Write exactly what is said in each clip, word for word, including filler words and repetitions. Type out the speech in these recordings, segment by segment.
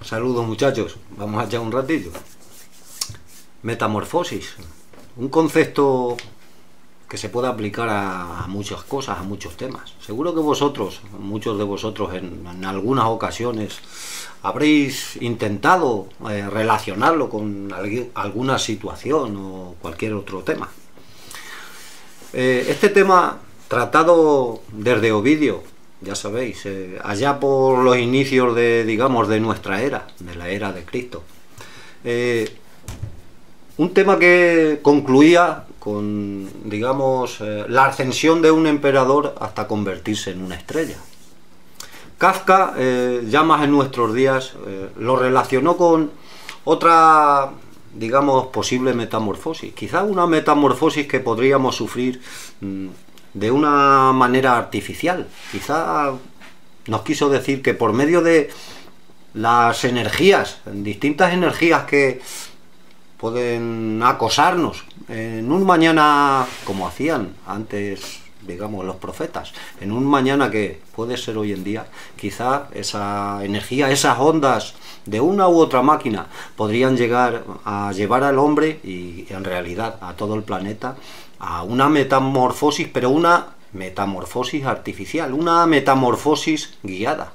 Saludos muchachos, vamos a echar un ratillo. Metamorfosis, un concepto que se puede aplicar a, a muchas cosas, a muchos temas. Seguro que vosotros, muchos de vosotros en, en algunas ocasiones habréis intentado eh, relacionarlo con algui, alguna situación o cualquier otro tema. Eh, este tema tratado desde Ovidio, ya sabéis, eh, allá por los inicios de, digamos, de nuestra era, de la era de Cristo. Eh, un tema que concluía con, digamos, eh, la ascensión de un emperador hasta convertirse en una estrella. Kafka, eh, ya más en nuestros días, eh, lo relacionó con otra, digamos, posible metamorfosis. Quizá una metamorfosis que podríamos sufrir mmm, de una manera artificial. Quizá nos quiso decir que por medio de las energías, distintas energías que pueden acosarnos en un mañana, como hacían antes, digamos, los profetas, en un mañana que puede ser hoy en día, quizá esa energía, esas ondas de una u otra máquina podrían llegar a llevar al hombre y en realidad a todo el planeta a una metamorfosis, pero una metamorfosis artificial, una metamorfosis guiada.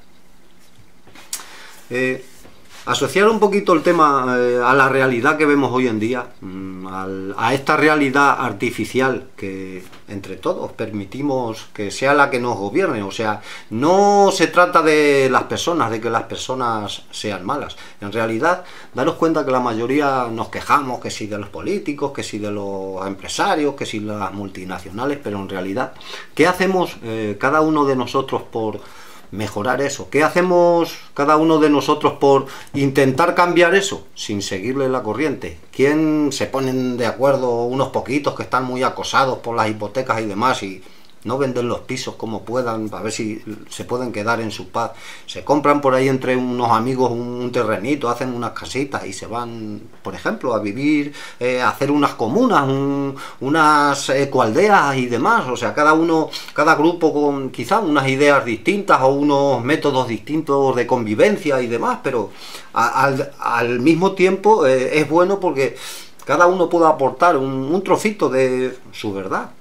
Eh, asociar un poquito el tema eh, a la realidad que vemos hoy en día, mmm, al, a esta realidad artificial que entre todos permitimos que sea la que nos gobierne. O sea, no se trata de las personas, de que las personas sean malas. En realidad, daros cuenta que la mayoría nos quejamos, que si de los políticos, que si de los empresarios, que si de las multinacionales, pero en realidad, ¿qué hacemos eh, cada uno de nosotros por mejorar eso? ¿Qué hacemos cada uno de nosotros por intentar cambiar eso sin seguirle la corriente? ¿Quién se ponen de acuerdo unos poquitos que están muy acosados por las hipotecas y demás y no venden los pisos como puedan para ver si se pueden quedar en su paz? Se compran por ahí entre unos amigos un, un terrenito, hacen unas casitas y se van, por ejemplo, a vivir, eh, a hacer unas comunas, un, unas ecoaldeas y demás. O sea, cada uno, cada grupo con quizá unas ideas distintas o unos métodos distintos de convivencia y demás, pero a, al, al mismo tiempo eh, es bueno porque cada uno puede aportar un, un trocito de su verdad.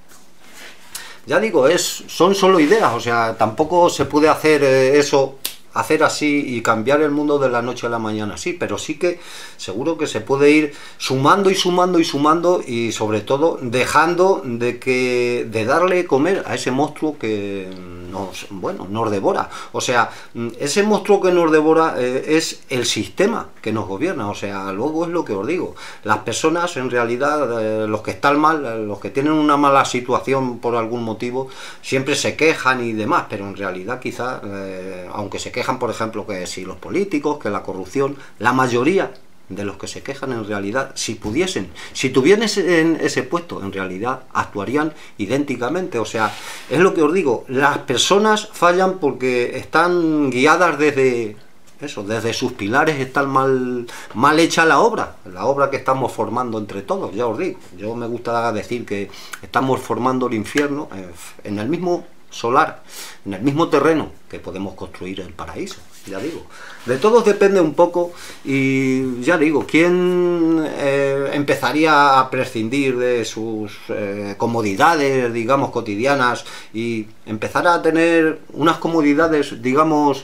Ya digo, es, son solo ideas, o sea, tampoco se puede hacer eh, eso, hacer así y cambiar el mundo de la noche a la mañana, sí, pero sí que seguro que se puede ir sumando y sumando y sumando y sobre todo dejando de que de darle comer a ese monstruo que nos, bueno, nos devora. O sea, ese monstruo que nos devora eh, es el sistema que nos gobierna. O sea, luego es lo que os digo, las personas en realidad, eh, los que están mal, los que tienen una mala situación por algún motivo, siempre se quejan y demás, pero en realidad quizá, eh, aunque se quejan, por ejemplo, que si los políticos, que la corrupción, la mayoría de los que se quejan en realidad, si pudiesen, si tuvieran ese, ese puesto, en realidad actuarían idénticamente. O sea, es lo que os digo, las personas fallan porque están guiadas desde eso, desde sus pilares, está mal, mal hecha la obra, la obra que estamos formando entre todos. Ya os digo, yo me gusta decir que estamos formando el infierno eh, en el mismo solar, en el mismo terreno que podemos construir el paraíso. Ya digo, de todos depende un poco y ya digo, ¿quién eh, empezaría a prescindir de sus eh, comodidades, digamos, cotidianas y empezar a tener unas comodidades, digamos,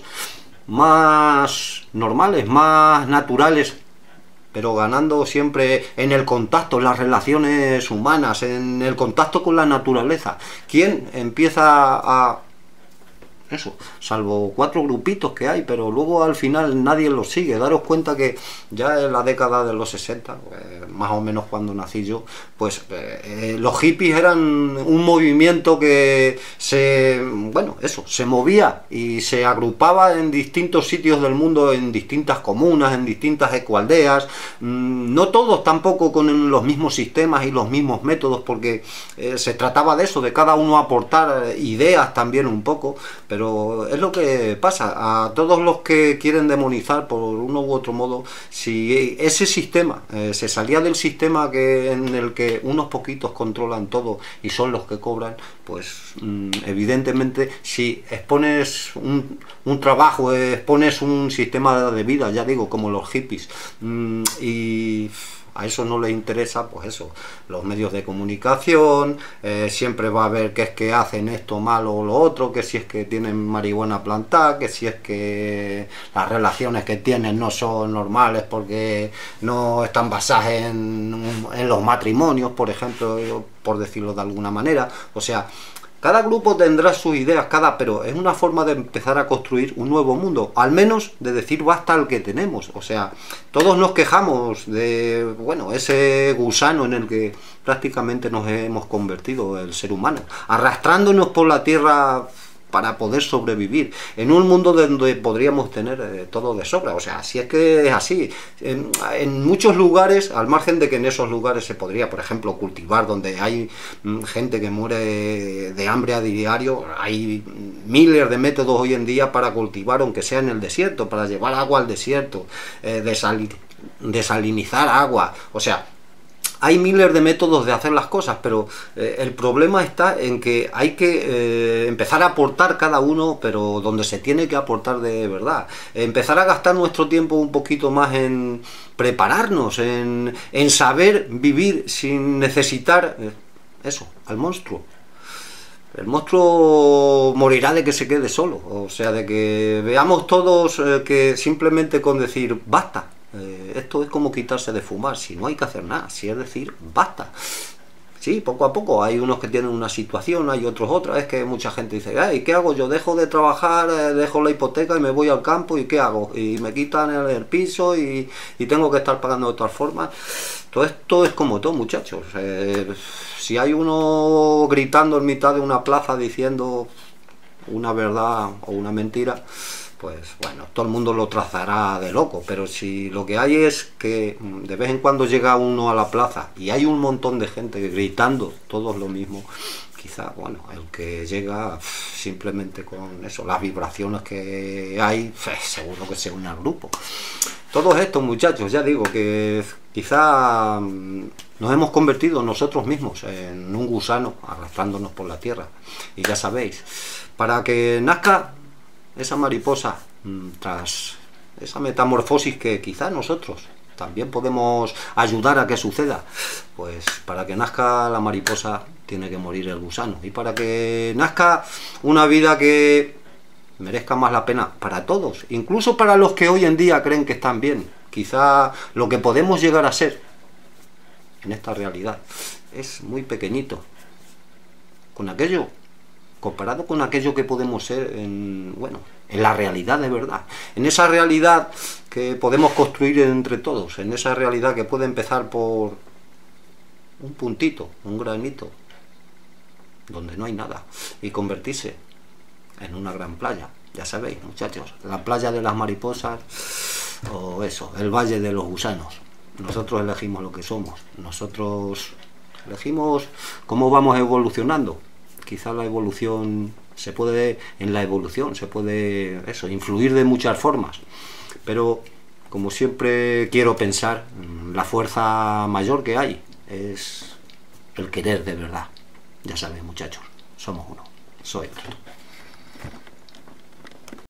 más normales, más naturales, pero ganando siempre en el contacto, en las relaciones humanas, en el contacto con la naturaleza? ¿Quién empieza a eso, salvo cuatro grupitos que hay, pero luego al final nadie los sigue? Daros cuenta que ya en la década de los sesenta, eh, más o menos cuando nací yo, pues eh, los hippies eran un movimiento que se, bueno, eso, se movía y se agrupaba en distintos sitios del mundo, en distintas comunas, en distintas ecoaldeas, mm, no todos tampoco con los mismos sistemas y los mismos métodos, porque eh, se trataba de eso, de cada uno aportar ideas también un poco, pero pero es lo que pasa. A todos los que quieren demonizar por uno u otro modo, si ese sistema eh, se salía del sistema que en el que unos poquitos controlan todo y son los que cobran, pues mmm, evidentemente si expones un, un trabajo, expones un sistema de vida, ya digo, como los hippies, mmm, y a eso no les interesa, pues eso, los medios de comunicación, eh, siempre va a ver que es que hacen esto mal o lo otro, que si es que tienen marihuana plantada, que si es que las relaciones que tienen no son normales porque no están basadas en, en los matrimonios, por ejemplo, por decirlo de alguna manera. O sea, cada grupo tendrá sus ideas, cada, pero es una forma de empezar a construir un nuevo mundo, al menos de decir basta al que tenemos. O sea, todos nos quejamos de, bueno, ese gusano en el que prácticamente nos hemos convertido el ser humano, arrastrándonos por la tierra para poder sobrevivir, en un mundo donde podríamos tener eh, todo de sobra. O sea, si es que es así, en, en muchos lugares, al margen de que en esos lugares se podría, por ejemplo, cultivar, donde hay mm, gente que muere de hambre a diario, hay miles de métodos hoy en día para cultivar, aunque sea en el desierto, para llevar agua al desierto, eh, desal, desalinizar agua. O sea, hay miles de métodos de hacer las cosas, pero eh, el problema está en que hay que eh, empezar a aportar cada uno, pero donde se tiene que aportar de verdad. Empezar a gastar nuestro tiempo un poquito más en prepararnos, en, en saber vivir sin necesitar eh, eso, al monstruo. El monstruo morirá de que se quede solo, o sea, de que veamos todos eh, que simplemente con decir basta. Eh, esto es como quitarse de fumar, si no hay que hacer nada, si es decir, basta. Sí, poco a poco, hay unos que tienen una situación, hay otros otra. Es que mucha gente dice, ay, ¿qué hago yo? Dejo de trabajar, eh, dejo la hipoteca y me voy al campo, ¿y qué hago? Y me quitan el, el piso y, y tengo que estar pagando de todas formas. Todo esto es como todo, muchachos. Eh, si hay uno gritando en mitad de una plaza diciendo una verdad o una mentira, pues bueno, todo el mundo lo trazará de loco. Pero si lo que hay es que de vez en cuando llega uno a la plaza y hay un montón de gente gritando todos lo mismo, quizá, bueno, el que llega simplemente con eso, las vibraciones que hay, seguro que se une al grupo. Todos estos muchachos, ya digo, que quizá nos hemos convertido nosotros mismos en un gusano arrastrándonos por la tierra. Y ya sabéis, para que nazca esa mariposa, tras esa metamorfosis que quizá nosotros también podemos ayudar a que suceda, pues para que nazca la mariposa tiene que morir el gusano. Y para que nazca una vida que merezca más la pena para todos, incluso para los que hoy en día creen que están bien, quizá lo que podemos llegar a ser en esta realidad es muy pequeñito con aquello, comparado con aquello que podemos ser en, bueno, en la realidad de verdad, en esa realidad que podemos construir entre todos, en esa realidad que puede empezar por un puntito, un granito, donde no hay nada, y convertirse en una gran playa. Ya sabéis, muchachos, la playa de las mariposas, o eso, el valle de los gusanos. Nosotros elegimos lo que somos, nosotros elegimos cómo vamos evolucionando. Quizá la evolución se puede, en la evolución se puede eso, influir de muchas formas, pero como siempre quiero pensar, la fuerza mayor que hay es el querer de verdad. Ya sabéis, muchachos, somos uno, soy otro.